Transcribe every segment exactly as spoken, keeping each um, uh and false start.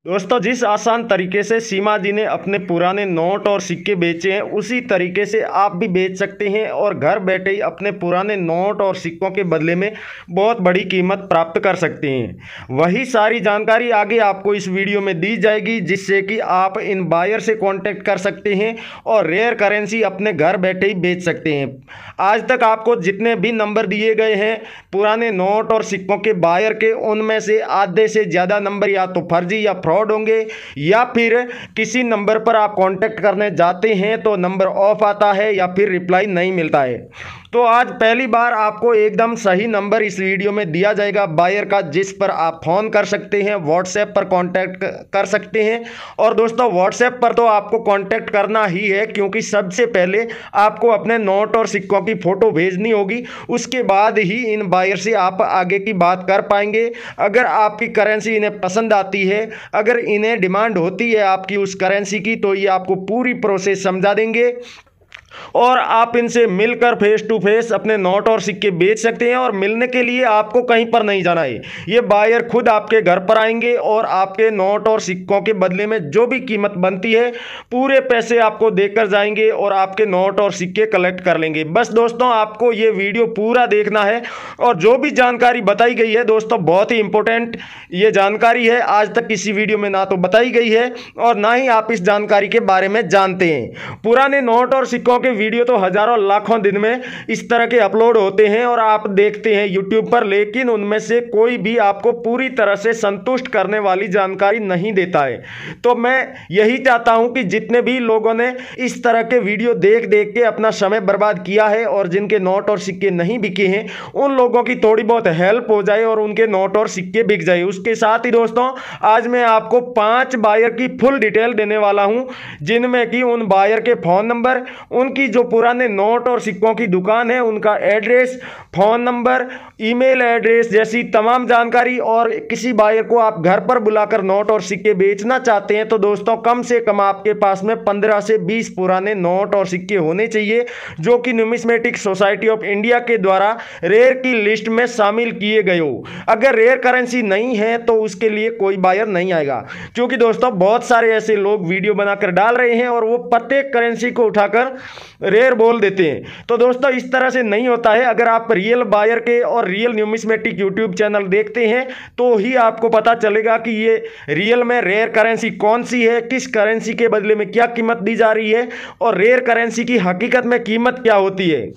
दोस्तों, जिस आसान तरीके से सीमा जी ने अपने पुराने नोट और सिक्के बेचे हैं, उसी तरीके से आप भी बेच सकते हैं और घर बैठे ही अपने पुराने नोट और सिक्कों के बदले में बहुत बड़ी कीमत प्राप्त कर सकते हैं। वही सारी जानकारी आगे आपको इस वीडियो में दी जाएगी, जिससे कि आप इन बायर से कांटेक्ट कर सकते हैं और रेयर करेंसी अपने घर बैठे ही बेच सकते हैं। आज तक आपको जितने भी नंबर दिए गए हैं पुराने नोट और सिक्कों के बायर के, उनमें से आधे से ज़्यादा नंबर या तो फर्जी या फ्रॉड होंगे, या फिर किसी नंबर पर आप कांटेक्ट करने जाते हैं तो नंबर ऑफ आता है या फिर रिप्लाई नहीं मिलता है। तो आज पहली बार आपको एकदम सही नंबर इस वीडियो में दिया जाएगा बायर का, जिस पर आप फ़ोन कर सकते हैं, व्हाट्सएप पर कांटेक्ट कर सकते हैं। और दोस्तों, व्हाट्सएप पर तो आपको कांटेक्ट करना ही है, क्योंकि सबसे पहले आपको अपने नोट और सिक्कों की फ़ोटो भेजनी होगी, उसके बाद ही इन बायर से आप आगे की बात कर पाएंगे। अगर आपकी करेंसी इन्हें पसंद आती है, अगर इन्हें डिमांड होती है आपकी उस करेंसी की, तो ये आपको पूरी प्रोसेस समझा देंगे और आप इनसे मिलकर फेस टू फेस अपने नोट और सिक्के बेच सकते हैं। और मिलने के लिए आपको कहीं पर नहीं जाना है, ये बायर खुद आपके घर पर आएंगे और आपके नोट और सिक्कों के बदले में जो भी कीमत बनती है पूरे पैसे आपको देकर जाएंगे और आपके नोट और सिक्के कलेक्ट कर लेंगे। बस दोस्तों, आपको ये वीडियो पूरा देखना है और जो भी जानकारी बताई गई है दोस्तों बहुत ही इंपॉर्टेंट ये जानकारी है, आज तक किसी वीडियो में ना तो बताई गई है और ना ही आप इस जानकारी के बारे में जानते हैं। पुराने नोट और सिक्कों के वीडियो तो हजारों लाखों दिन में इस तरह के अपलोड होते हैं और आप देखते हैं यूट्यूब पर, लेकिन उनमें से कोई भी आपको पूरी तरह से संतुष्ट करने वाली जानकारी नहीं देता है। तो मैं यही चाहता हूं कि जितने भी लोगों ने इस तरह के वीडियो देख देख के अपना समय बर्बाद किया है और जिनके नोट और सिक्के नहीं बिके हैं, उन लोगों की थोड़ी बहुत हेल्प हो जाए और उनके नोट और सिक्के बिक जाए। उसके साथ ही दोस्तों, आज मैं आपको पांच बायर की फुल डिटेल देने वाला हूं, जिनमें कि उन बायर के फोन नंबर, उनकी जो पुराने नोट और सिक्कों की दुकान है उनका address, phone number, email address जैसी तमाम जानकारी। और किसी बायर को आप घर पर बुलाकर नोट और सिक्के बेचना चाहते हैं तो दोस्तों कम से कम आपके पास में पंद्रह से बीस पुराने नोट और सिक्के होने चाहिए, जो कि न्यूमिस्मेटिक सोसाइटी ऑफ इंडिया के द्वारा रेयर की लिस्ट में शामिल किए गए हो। अगर रेयर करेंसी नहीं है तो उसके लिए कोई बायर नहीं आएगा, क्योंकि दोस्तों बहुत सारे ऐसे लोग वीडियो बनाकर डाल रहे हैं और वो प्रत्येक करेंसी को उठाकर रेयर बोल देते हैं। तो दोस्तों इस तरह से नहीं होता है। अगर आप रियल बायर के और रियल न्यूमिस्मेटिक यूट्यूब चैनल देखते हैं तो ही आपको पता चलेगा कि ये रियल में रेयर करेंसी कौन सी है, किस करेंसी के बदले में क्या कीमत दी जा रही है और रेयर करेंसी की हकीकत में कीमत क्या होती है।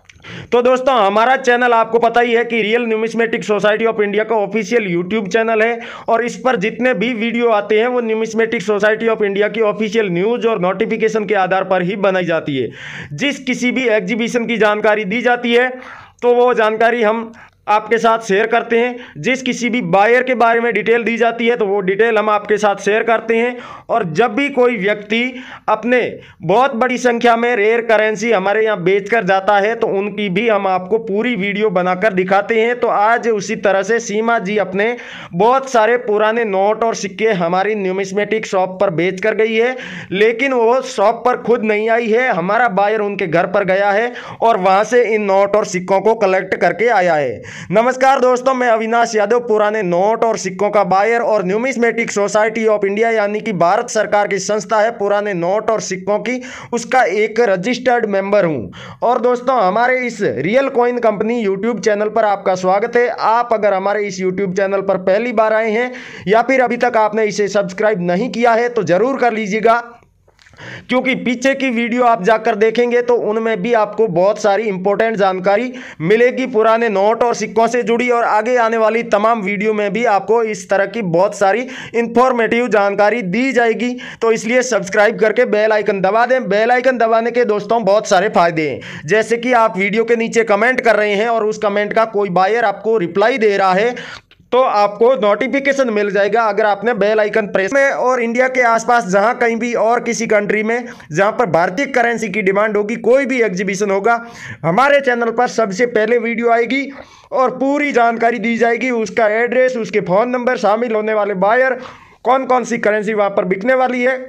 तो दोस्तों, हमारा चैनल आपको पता ही है कि real numismatic society of India का ऑफिशियल यूट्यूब चैनल है और इस पर जितने भी वीडियो आते हैं वो न्यूमिस्मेटिक सोसाइटी ऑफ इंडिया की ऑफिशियल न्यूज़ और नोटिफिकेशन के आधार पर ही बनाई जाती है। जिस किसी भी एग्जीबिशन की जानकारी दी जाती है तो वो जानकारी हम आपके साथ शेयर करते हैं। जिस किसी भी बायर के बारे में डिटेल दी जाती है तो वो डिटेल हम आपके साथ शेयर करते हैं। और जब भी कोई व्यक्ति अपने बहुत बड़ी संख्या में रेयर करेंसी हमारे यहाँ बेचकर जाता है तो उनकी भी हम आपको पूरी वीडियो बनाकर दिखाते हैं। तो आज उसी तरह से सीमा जी अपने बहुत सारे पुराने नोट और सिक्के हमारी न्यूमिस्मेटिक शॉप पर बेच कर गई है, लेकिन वो शॉप पर खुद नहीं आई है, हमारा बायर उनके घर पर गया है और वहाँ से इन नोट और सिक्कों को कलेक्ट करके आया है। नमस्कार दोस्तों, मैं अविनाश यादव, पुराने नोट और सिक्कों का बायर और न्यूमिस्मेटिक सोसाइटी ऑफ इंडिया यानी कि भारत सरकार की संस्था है पुराने नोट और सिक्कों की, उसका एक रजिस्टर्ड मेंबर हूं। और दोस्तों, हमारे इस real coin company YouTube channel पर आपका स्वागत है। आप अगर हमारे इस यूट्यूब चैनल पर पहली बार आए हैं या फिर अभी तक आपने इसे सब्सक्राइब नहीं किया है तो जरूर कर लीजिएगा, क्योंकि पीछे की वीडियो आप जाकर देखेंगे तो उनमें भी आपको बहुत सारी इंपॉर्टेंट जानकारी मिलेगी पुराने नोट और सिक्कों से जुड़ी, और आगे आने वाली तमाम वीडियो में भी आपको इस तरह की बहुत सारी इंफॉर्मेटिव जानकारी दी जाएगी। तो इसलिए सब्सक्राइब करके बेल आइकन दबा दें। बेल आइकन दबाने के दोस्तों बहुत सारे फायदे हैं, जैसे कि आप वीडियो के नीचे कमेंट कर रहे हैं और उस कमेंट का कोई बायर आपको रिप्लाई दे रहा है तो आपको नोटिफिकेशन मिल जाएगा अगर आपने बेल आइकन प्रेस में। और इंडिया के आसपास जहां कहीं भी और किसी कंट्री में जहां पर भारतीय करेंसी की डिमांड होगी, कोई भी एग्जीबिशन होगा, हमारे चैनल पर सबसे पहले वीडियो आएगी और पूरी जानकारी दी जाएगी, उसका एड्रेस, उसके फ़ोन नंबर, शामिल होने वाले बायर, कौन कौन सी करेंसी वहाँ पर बिकने वाली है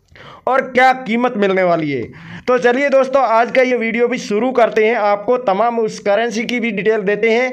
और क्या कीमत मिलने वाली है। तो चलिए दोस्तों, आज का ये वीडियो भी शुरू करते हैं। आपको तमाम उस करेंसी की भी डिटेल देते हैं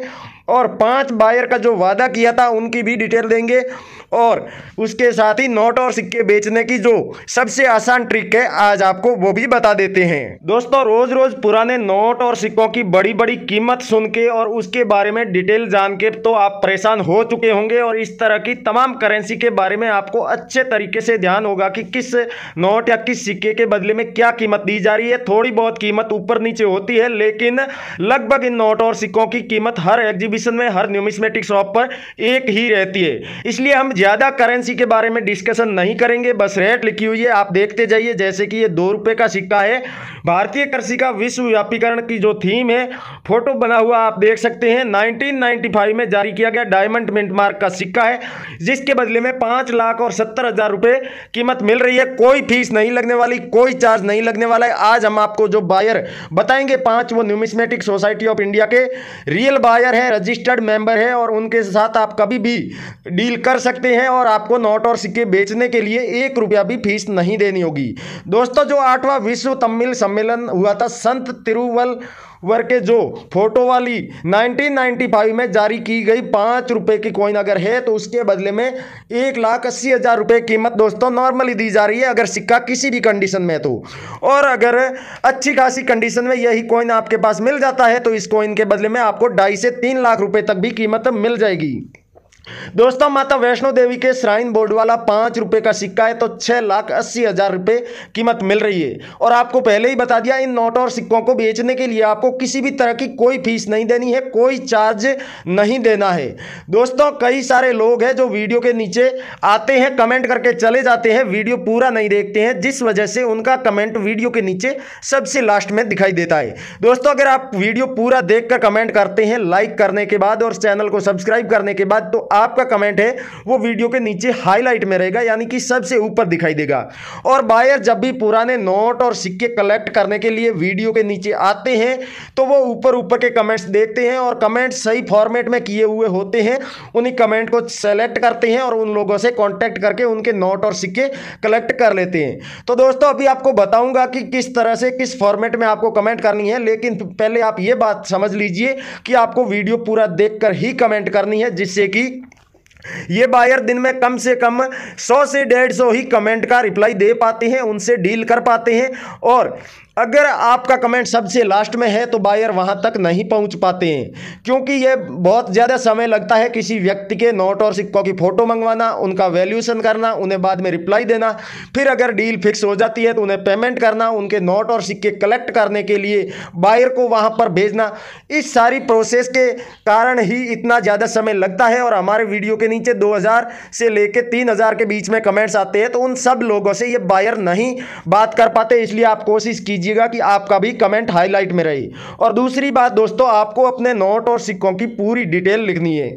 और पांच बायर का जो वादा किया था उनकी भी डिटेल देंगे, और उसके साथ ही नोट और सिक्के बेचने की जो सबसे आसान ट्रिक है आज आपको वो भी बता देते हैं। दोस्तों, रोज रोज पुराने नोट और सिक्कों की बड़ी बड़ी कीमत सुन के और उसके बारे में डिटेल जान के तो आप परेशान हो चुके होंगे, और इस तरह की तमाम करेंसी के बारे में आपको अच्छे तरीके से ध्यान होगा कि किस नोट या किस सिक्के के बदले में क्या कीमत दी जा रही है। थोड़ी बहुत कीमत ऊपर नीचे होती है, लेकिन लगभग इन नोट और सिक्कों की कीमत हर एग्जीबिशन में, हर न्यूमिस्मेटिक शॉप पर एक ही रहती है। इसलिए हम ज्यादा करेंसी के बारे में डिस्कशन नहीं करेंगे, बस रेट लिखी हुई है आप देखते जाइए। जैसे कि ये दो रुपए का सिक्का है, भारतीय करेंसी का विश्वव्यापीकरण की जो थीम है, फोटो बना हुआ आप देख सकते हैं। नाइनटीन नाइंटी फाइव में जारी किया गया डायमंड मिंट मार्क का सिक्का है, जिसके बदले में पांच लाख और सत्तर हजार रुपए कीमत मिल रही है। कोई फीस नहीं लगने वाली, कोई चार्ज नहीं लगने वाला है। आज हम आपको जो बायर बताएंगे पांच, वो न्यूमिस्मेटिक सोसाइटी ऑफ इंडिया के रियल बायर है, रजिस्टर्ड मेंबर है, और उनके साथ आप कभी भी डील कर सकते हैं और आपको नोट और सिक्के बेचने के लिए एक रुपया भी फीस नहीं देनी होगी। दोस्तों, जो आठवां विश्व तमिल सम्मेलन हुआ था संत तिरुवल्लुवर के जो फोटो वाली नाइनटीन नाइंटी फाइव में जारी की गई पाँच रुपए की कॉइन अगर है तो उसके बदले में एक लाख अस्सी हजार रुपये कीमत दोस्तों नॉर्मली दी जा रही है, अगर सिक्का किसी भी कंडीशन में तो। और अगर अच्छी खासी कंडीशन में यही कॉइन आपके पास मिल जाता है तो इस कॉइन के बदले में आपको ढाई से तीन लाख रुपए तक भी कीमत मिल जाएगी। दोस्तों, माता वैष्णो देवी के श्राइन बोर्ड वाला पांच रुपए का सिक्का है तो छह लाख अस्सी हजार रुपए कीमत मिल रही है। और आपको पहले ही बता दिया, इन नोट और सिक्कों को बेचने के लिए आपको किसी भी तरह की कोई फीस नहीं देनी है, कोई चार्ज नहीं देना है। दोस्तों, कई सारे लोग हैं जो वीडियो के नीचे आते हैं, कमेंट करके चले जाते हैं, वीडियो पूरा नहीं देखते हैं, जिस वजह से उनका कमेंट वीडियो के नीचे सबसे लास्ट में दिखाई देता है। दोस्तों, अगर आप वीडियो पूरा देखकर कमेंट करते हैं लाइक करने के बाद और चैनल को सब्सक्राइब करने के बाद, तो आपका कमेंट है वो वीडियो के नीचे हाईलाइट में रहेगा, यानी कि सबसे ऊपर दिखाई देगा। और बायर जब भी पुराने नोट और सिक्के कलेक्ट करने के लिए वीडियो के नीचे आते हैं तो वो ऊपर ऊपर के कमेंट्स देखते हैं और कमेंट सही फॉर्मेट में किए हुए होते हैं। उन्हीं कमेंट को सेलेक्ट करते हैं और उन लोगों से कांटेक्ट करके उनके नोट और सिक्के कलेक्ट कर लेते हैं। तो दोस्तों, अभी आपको बताऊंगा कि किस तरह से, किस फॉर्मेट में आपको कमेंट करनी है, लेकिन पहले आप ये बात समझ लीजिए कि आपको वीडियो पूरा देखकर ही कमेंट करनी है, जिससे कि ये बायर दिन में कम से कम सौ से डेढ़ सौ ही कमेंट का रिप्लाई दे पाते हैं, उनसे डील कर पाते हैं। और अगर आपका कमेंट सबसे लास्ट में है तो बायर वहां तक नहीं पहुंच पाते हैं, क्योंकि ये बहुत ज़्यादा समय लगता है किसी व्यक्ति के नोट और सिक्कों की फ़ोटो मंगवाना, उनका वैल्यूएशन करना, उन्हें बाद में रिप्लाई देना, फिर अगर डील फिक्स हो जाती है तो उन्हें पेमेंट करना, उनके नोट और सिक्के कलेक्ट करने के लिए बायर को वहां पर भेजना। इस सारी प्रोसेस के कारण ही इतना ज़्यादा समय लगता है। और हमारे वीडियो के नीचे दो हज़ार से लेकर तीन हज़ार के बीच में कमेंट्स आते हैं, तो उन सब लोगों से ये बायर नहीं बात कर पाते। इसलिए आप कोशिश कीजिए कि आपका भी कमेंट हाईलाइट में रहे। और दूसरी बात दोस्तों, आपको अपने नोट और सिक्कों की पूरी डिटेल लिखनी है।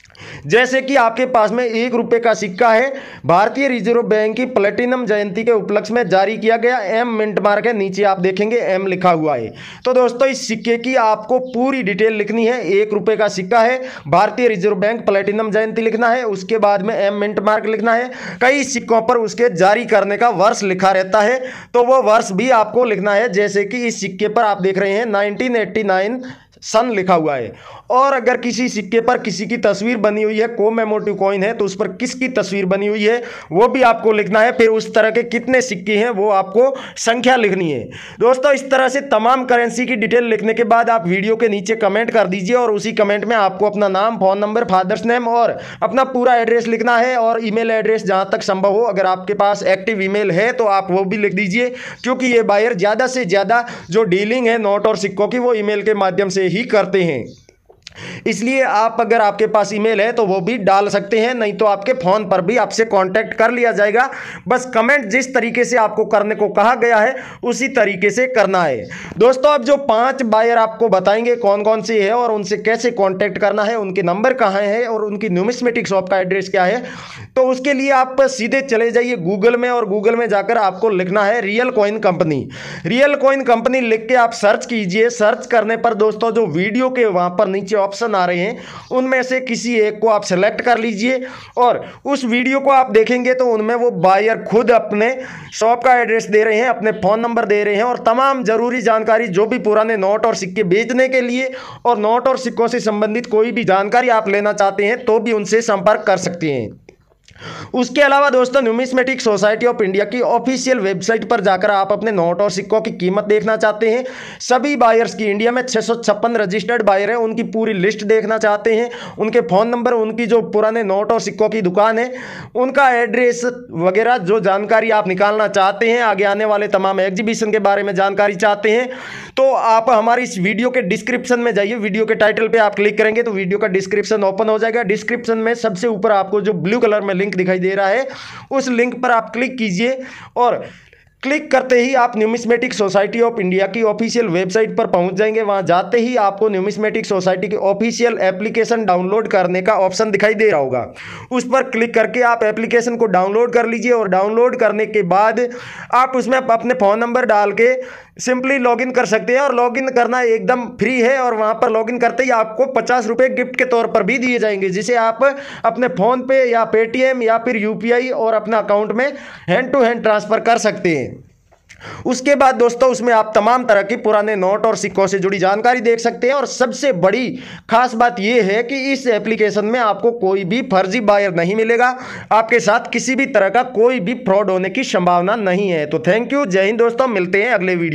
जैसे कि आपके पास में एक रुपए का सिक्का है, भारतीय रिजर्व बैंक की प्लेटिनम जयंती के उपलक्ष्य में जारी किया गया, एम मिंट मार्क है, नीचे आप देखेंगे एम लिखा हुआ है। तो दोस्तों, इस सिक्के की आपको पूरी डिटेल लिखनी है। एक रुपए का सिक्का है, भारतीय रिजर्व बैंक प्लेटिनम जयंती लिखना है, उसके बाद में एम मिंट मार्क लिखना है। कई सिक्कों पर उसके जारी करने का वर्ष लिखा रहता है, तो वो वर्ष भी आपको लिखना है। जैसे कि इस सिक्के पर आप देख रहे हैं नाइनटीन एटी नाइन सन लिखा हुआ है। और अगर किसी सिक्के पर किसी की तस्वीर बनी हुई है, कोमेमोरेटिव कॉइन है, तो उस पर किसकी तस्वीर बनी हुई है वो भी आपको लिखना है। फिर उस तरह के कितने सिक्के हैं वो आपको संख्या लिखनी है। दोस्तों, इस तरह से तमाम करेंसी की डिटेल लिखने के बाद आप वीडियो के नीचे कमेंट कर दीजिए, और उसी कमेंट में आपको अपना नाम, फ़ोन नंबर, फादर्स नेम और अपना पूरा एड्रेस लिखना है, और ईमेल एड्रेस जहाँ तक संभव हो, अगर आपके पास एक्टिव ईमेल है तो आप वो भी लिख दीजिए, क्योंकि ये बायर ज़्यादा से ज़्यादा जो डीलिंग है नोट और सिक्कों की वो ईमेल के माध्यम से ही करते हैं। इसलिए आप, अगर आपके पास ईमेल है तो वो भी डाल सकते हैं, नहीं तो आपके फ़ोन पर भी आपसे कांटेक्ट कर लिया जाएगा। बस कमेंट जिस तरीके से आपको करने को कहा गया है उसी तरीके से करना है। दोस्तों, अब जो पांच बायर आपको बताएंगे कौन कौन से है और उनसे कैसे कांटेक्ट करना है, उनके नंबर कहाँ है और उनकी न्यूमिस्मेटिक शॉप का एड्रेस क्या है, तो उसके लिए आप सीधे चले जाइए गूगल में, और गूगल में जाकर आपको लिखना है real coin company. Real coin company लिख के आप सर्च कीजिए। सर्च करने पर दोस्तों जो वीडियो के वहाँ पर नीचे ऑप्शन आ रहे हैं उनमें से किसी एक को आप सेलेक्ट कर लीजिए और उस वीडियो को आप देखेंगे तो उनमें वो बायर खुद अपने शॉप का एड्रेस दे रहे हैं, अपने फ़ोन नंबर दे रहे हैं और तमाम ज़रूरी जानकारी जो भी पुराने नोट और सिक्के बेचने के लिए और नोट और सिक्कों से संबंधित कोई भी जानकारी आप लेना चाहते हैं तो भी उनसे संपर्क कर सकते हैं। उसके अलावा दोस्तों न्यूमिस्मेटिक सोसाइटी ऑफ इंडिया की ऑफिशियल वेबसाइट पर जाकर आप अपने नोट और सिक्कों की कीमत देखना चाहते हैं, सभी बायर्स की इंडिया में छः सौ छप्पन रजिस्टर्ड बायर हैं उनकी पूरी लिस्ट देखना चाहते हैं, उनके फ़ोन नंबर, उनकी जो पुराने नोट और सिक्कों की दुकान है उनका एड्रेस वगैरह जो जानकारी आप निकालना चाहते हैं, आगे आने वाले तमाम एग्जीबिशन के बारे में जानकारी चाहते हैं तो आप हमारी इस वीडियो के डिस्क्रिप्शन में जाइए। वीडियो के टाइटल पे आप क्लिक करेंगे तो वीडियो का डिस्क्रिप्शन ओपन हो जाएगा। डिस्क्रिप्शन में सबसे ऊपर आपको जो ब्लू कलर में लिंक दिखाई दे रहा है उस लिंक पर आप क्लिक कीजिए और क्लिक करते ही आप न्यूमिस्मेटिक सोसाइटी ऑफ इंडिया की ऑफिशियल वेबसाइट पर पहुंच जाएंगे। वहां जाते ही आपको न्यूमिस्मेटिक सोसाइटी की ऑफिशियल एप्लीकेशन डाउनलोड करने का ऑप्शन दिखाई दे रहा होगा, उस पर क्लिक करके आप एप्लीकेशन को डाउनलोड कर लीजिए और डाउनलोड करने के बाद आप उसमें अपने फ़ोन नंबर डाल के सिंपली लॉगिन कर सकते हैं और लॉगिन करना एकदम फ्री है और वहां पर लॉगिन करते ही आपको पचास रुपये गिफ्ट के तौर पर भी दिए जाएंगे जिसे आप अपने फ़ोन पे या पेटीएम या फिर यूपीआई और अपने अकाउंट में हैंड टू हैंड ट्रांसफ़र कर सकते हैं। उसके बाद दोस्तों उसमें आप तमाम तरह की पुराने नोट और सिक्कों से जुड़ी जानकारी देख सकते हैं और सबसे बड़ी खास बात यह है कि इस एप्लीकेशन में आपको कोई भी फर्जी बायर नहीं मिलेगा, आपके साथ किसी भी तरह का कोई भी फ्रॉड होने की संभावना नहीं है। तो थैंक यू, जय हिंद दोस्तों, मिलते हैं अगले वीडियो।